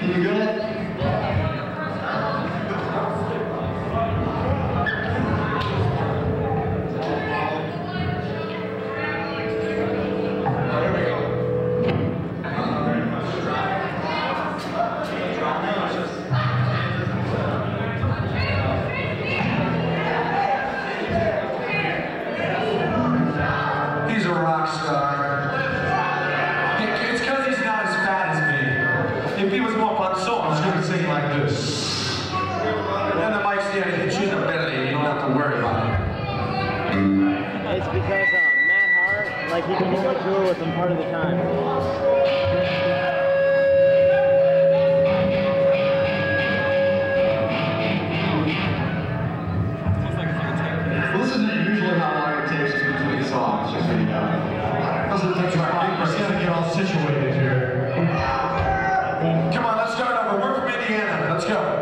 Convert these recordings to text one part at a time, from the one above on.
You good? He's a rock star. It's because he's not as fat as me. If he was more punso, I was going to sing like this. And the mic's there to hit you in the belly. You don't have to worry about it. It's because Matt Hart, like, he can only tour with him part of the time. Well, this isn't usually how long it takes between songs, just so you know. Doesn't take much. We're going to get all situated here. Come on, let's start over. We're from Indiana. Let's go.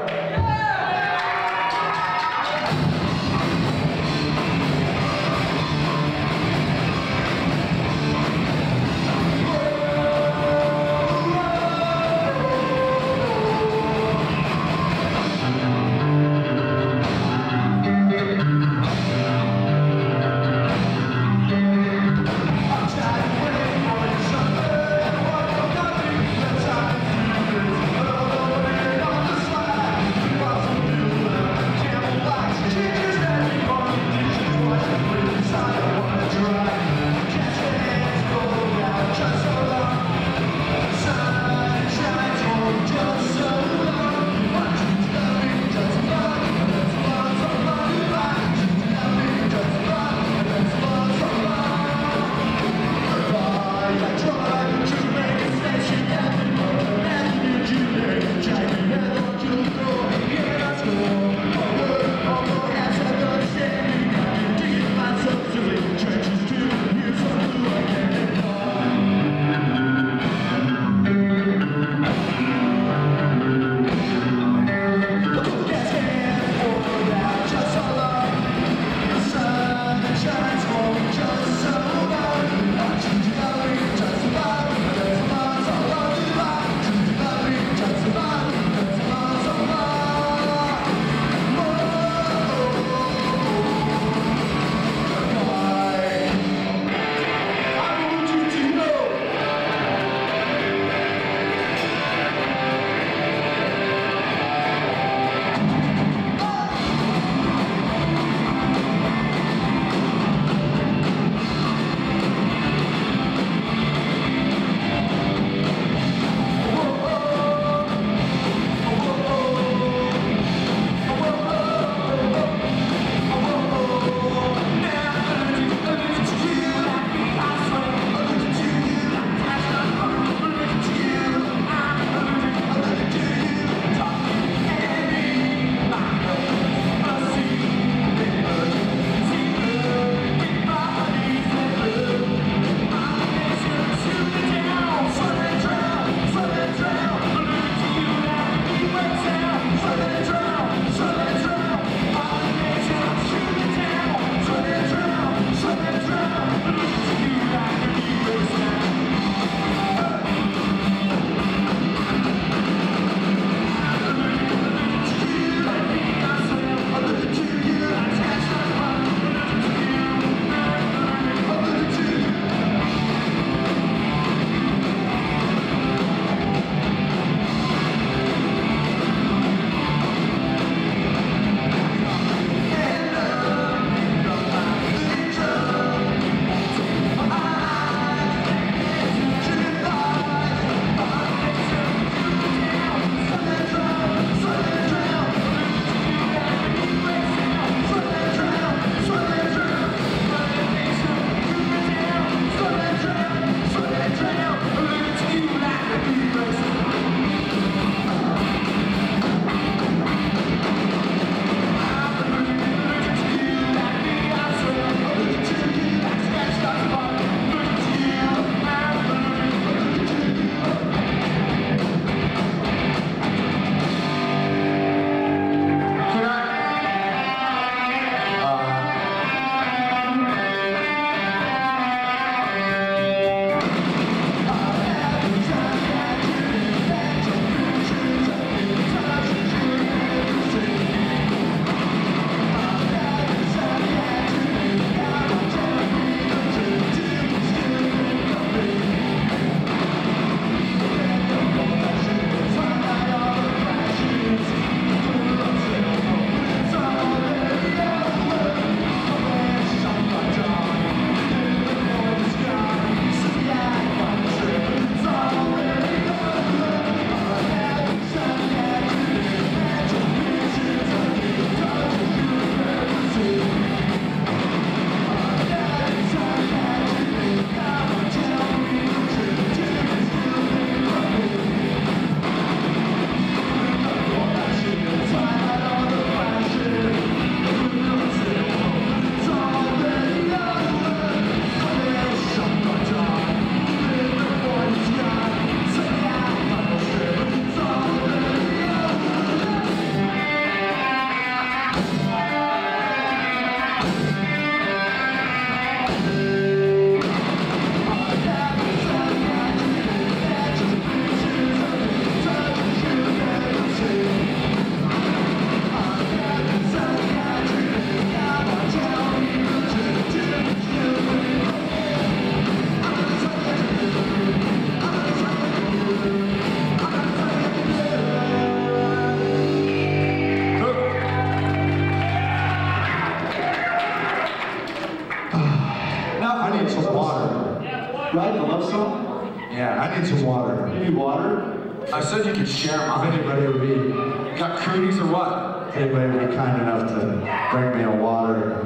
I need some water. You need water? I said you could share mine. If anybody would be, Got cooties or what? anybody would be kind enough to bring me a water.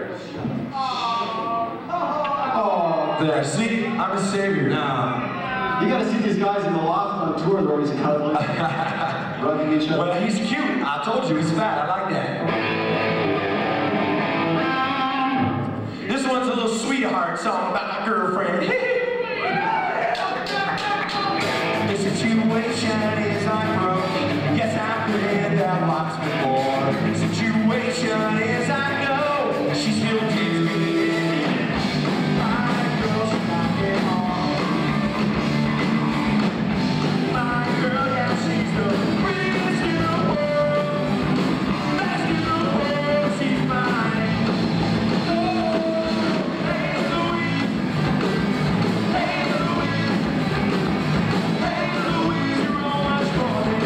Oh, there. See, I'm a savior now. You gotta see these guys in the loft on tour. They're always cuddling, rubbing each other. Well, he's cute. I told you, he's fat. I like that. This one's a little sweetheart song about my girlfriend. The situation is I'm broke. Yes, I've been there lots before. The situation is I know she still keeps me in. My girl's not at home. My girl, yeah, she's the prettiest in the world. Best in the world, she's mine. Oh, hey Louise, hey Louise, hey Louise, you're all much more than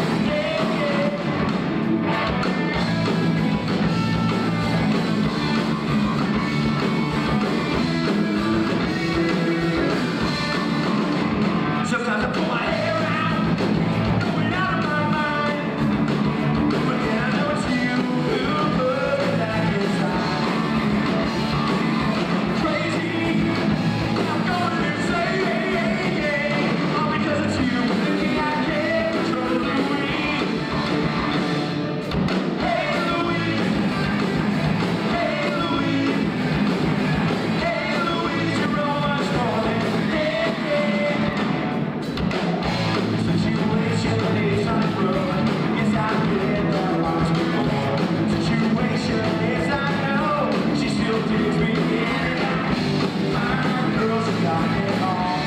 sometimes I pull my hair out, going out of my mind. But then I know it's you who put it back inside. Crazy, I'm going insane. All because it's you thinking I can't control Louise. Hey Louise, hey Louise, hey Louise, you're all much more than situation is unbroken. Yes, I've been there once before. Situation is I know she still digs me in. My girl's got it all.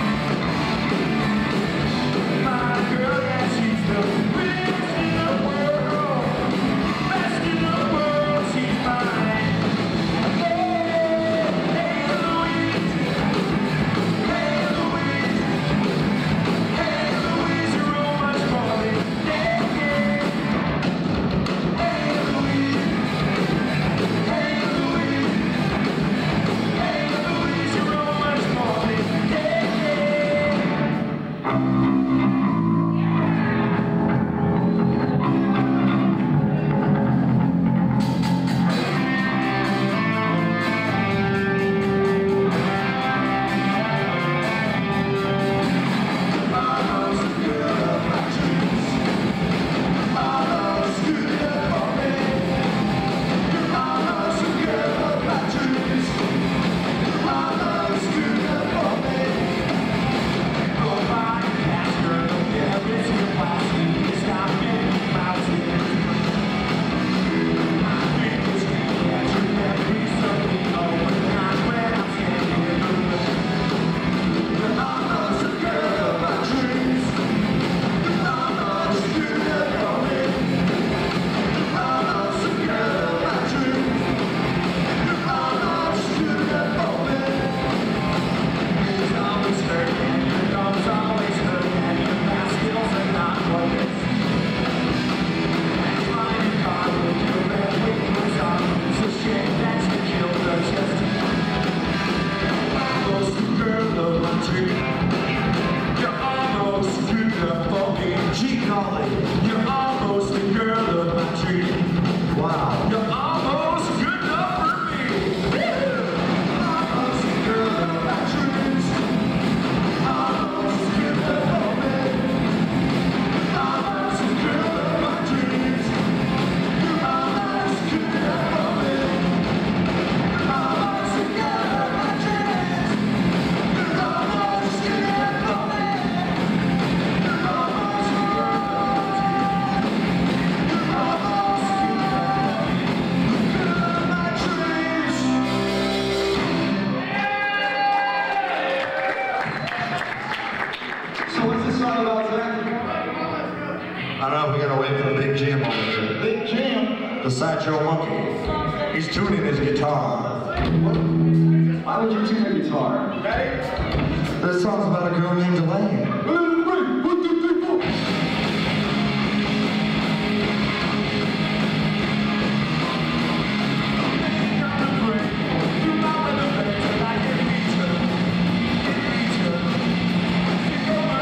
My girl, yeah, she's the best in the world. Best in the world, she's mine. Hey, hey Louise, hey Louise. Hey Louise, you're all much more than naked. Hey Louise, hey Louise, hey Louise, you're all much more than naked. You're almost the girl of my dream. Wow. You're almost good enough for me. Almost the girl of my dreams. Almost good enough for me. Almost the girl of my dreams. You're almost good enough for me. Almost the girl of my dreams. You're almost good enough for me. So what's this song about, Zach? I don't know, we gotta wait for the big jam over there. Big Jam. The Sideshow Monkey. He's tuning his guitar. Why would you tune a guitar? This song's about a girl named Elaine. You're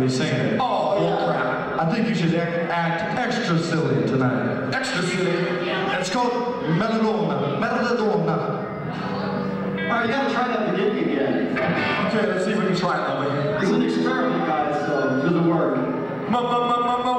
really singing it. Oh, crap. I think you should act extra silly tonight. Extra silly. It's called Melodona. Melodona. Alright, you gotta try that beginning again. Okay, let's see if we can try it that way. It's an experiment, guys, so it doesn't work. Well,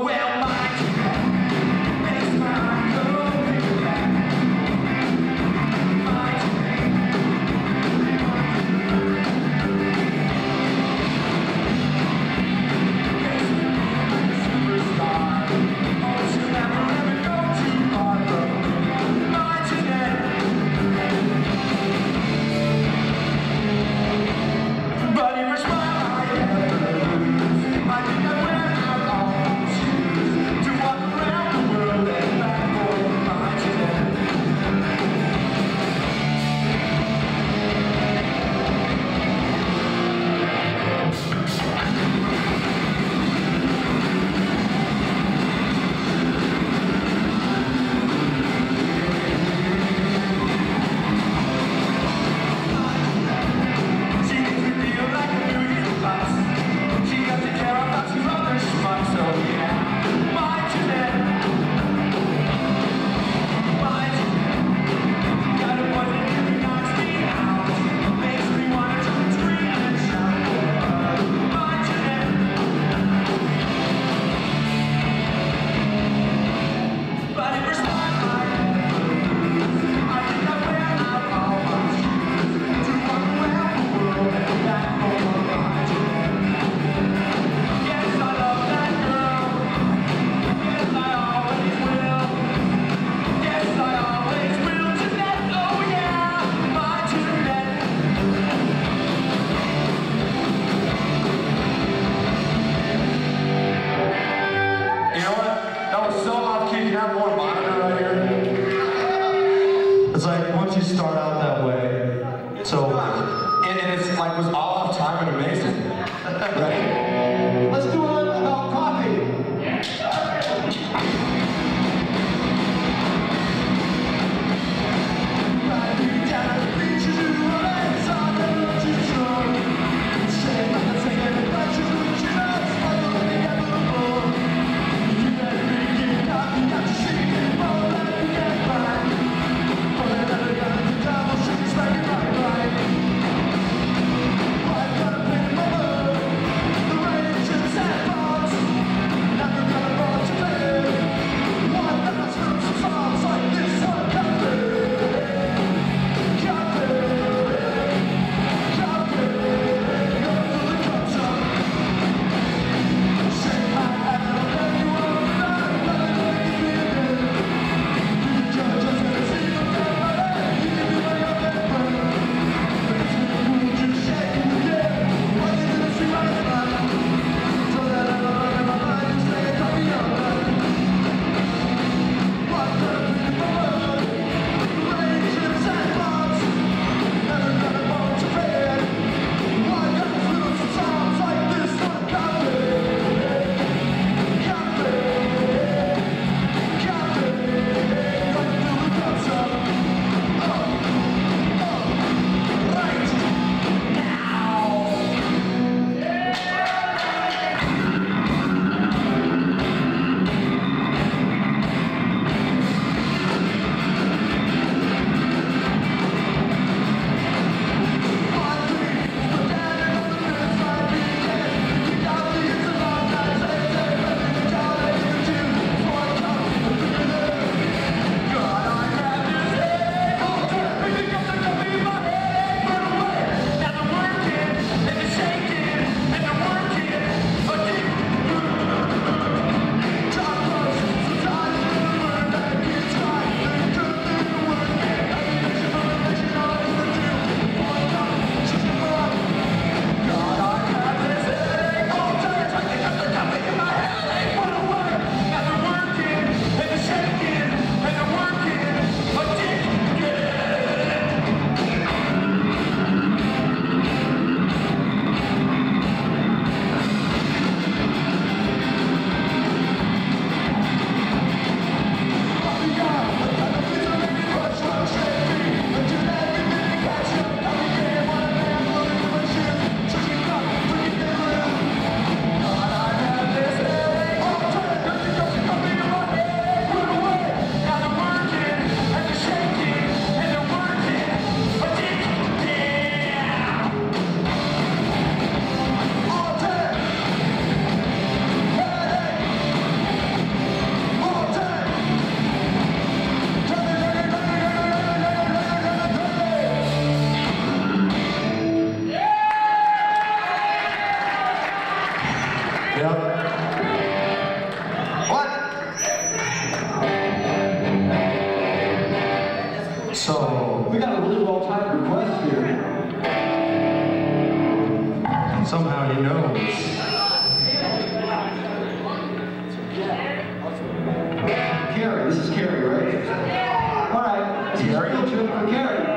the Somehow he knows. Carrie, this is Carrie, right? All right, this is a field trip for Carrie.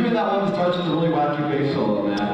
me that one that starts with a really wacky bass solo, Matt.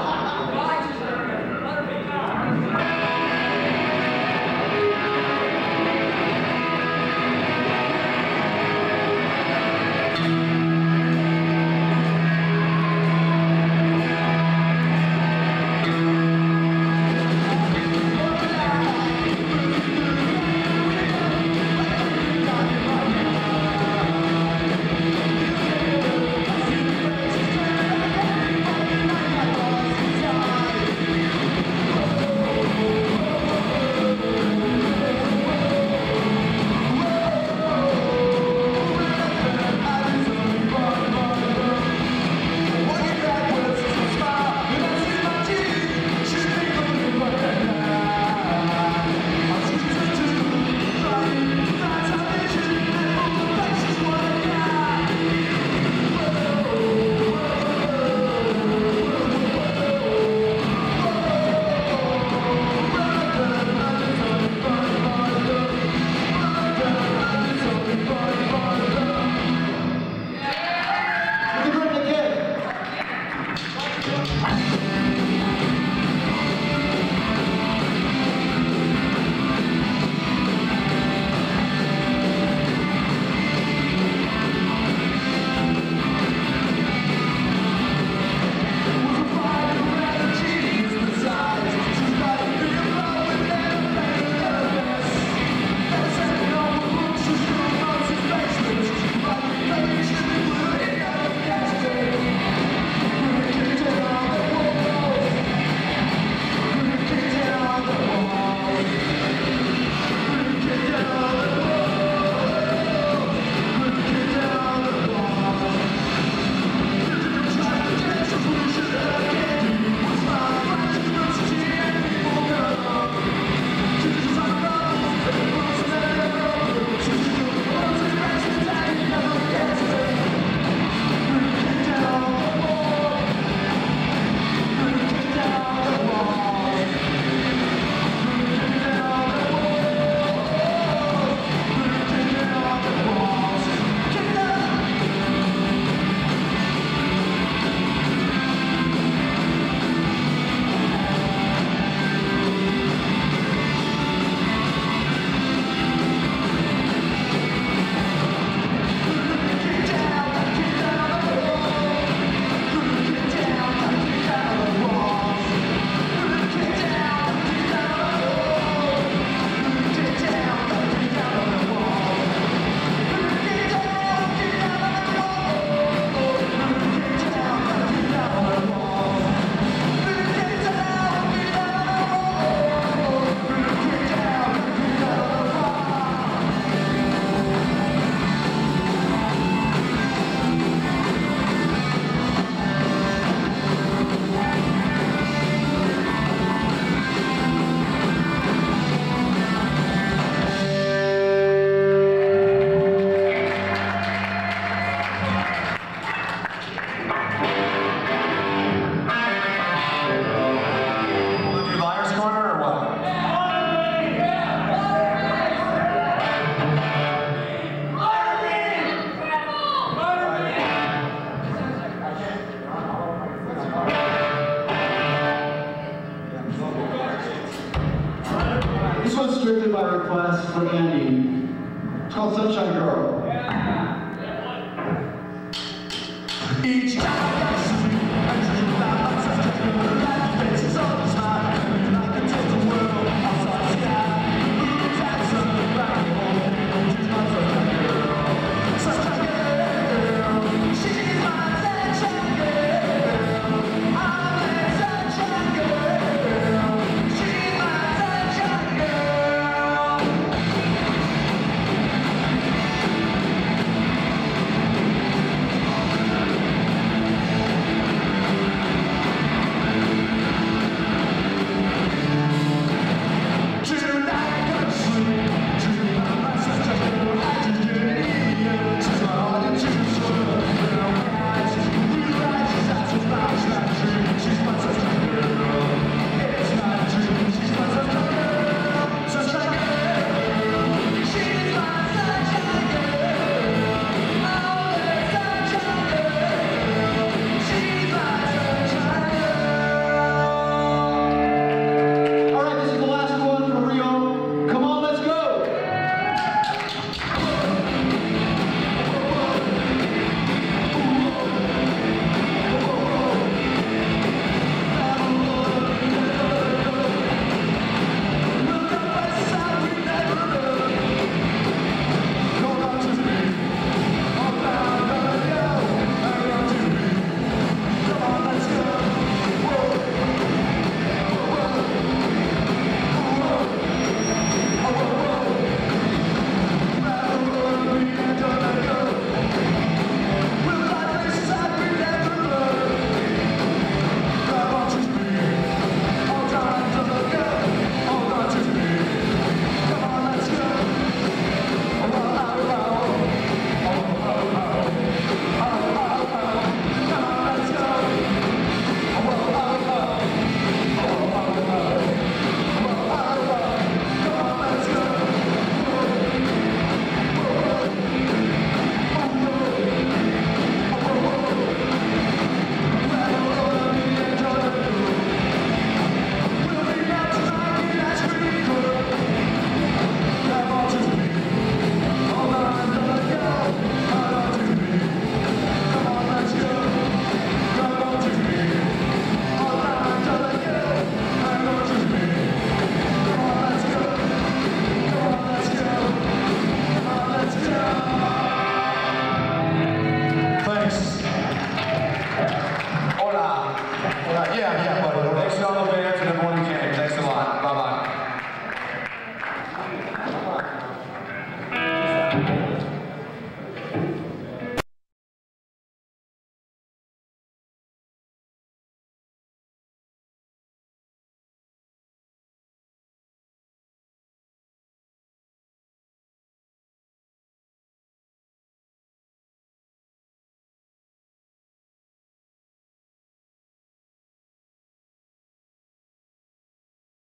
Strictly by request for Andy. It's called Sunshine Girl. Each time